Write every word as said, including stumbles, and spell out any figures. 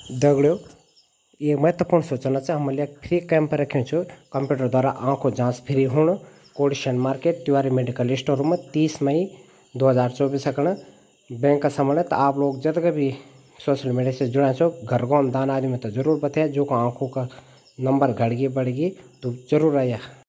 दगड़ियों ये महत्वपूर्ण सूचना च हमल एक फ्री कैंप रख्युं च कंप्यूटर द्वारा आंखों जांच फ्री होण कोडिशन मार्केट तिवारी मेडिकल स्टोर में तीस मई दो हज़ार चौबीस कण बैंक का समय। तो आप लोग जब भी सोशल मीडिया से जुड़ा छो घर को दान आदमी तो जरूर बताया जो को आंखों का नंबर घड़गी बढ़गी तो जरूर आया।